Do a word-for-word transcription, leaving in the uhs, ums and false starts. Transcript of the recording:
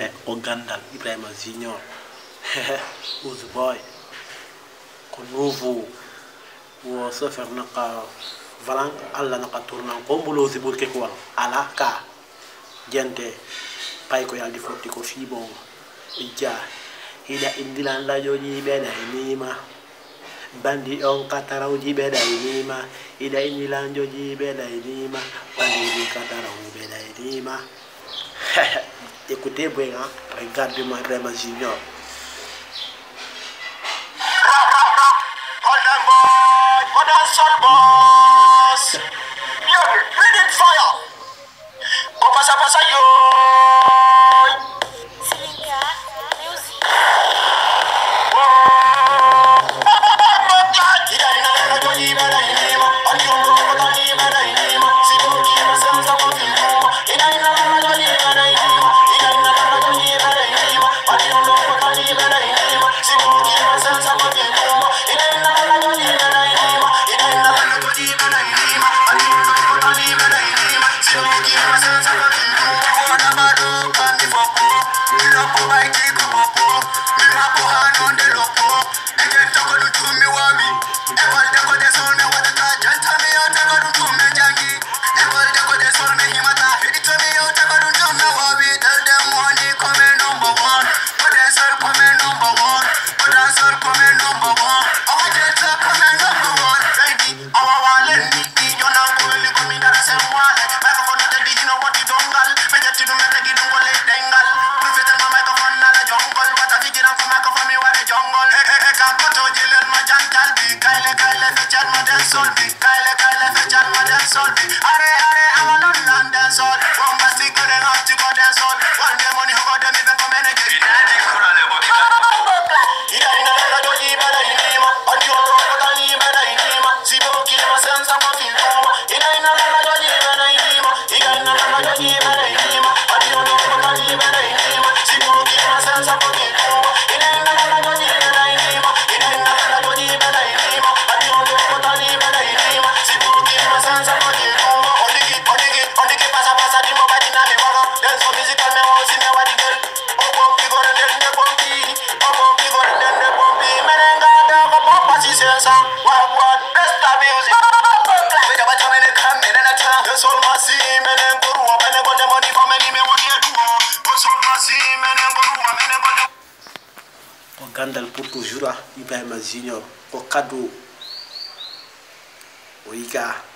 o gandal Ibrahima Junior who's boy ko novo wo sofer naka valan alla naka tournan ko mbulo zibul ke ko ala ka gente pay ko yaldi fotti ko fi bon ija ida indilan la joji beda nima bandi on kataraw ji beda nima ida indilan joji beda nima bandi kataraw beda nima écoutez bien hein? Regardez-moi Ibrahima Junior. Hold on boy, hold on son boss. Yo, ready fire. Go pasa pasa yo. Silinga music. Gandal pour toujours Ibrahima Junior ko cadeau o yiga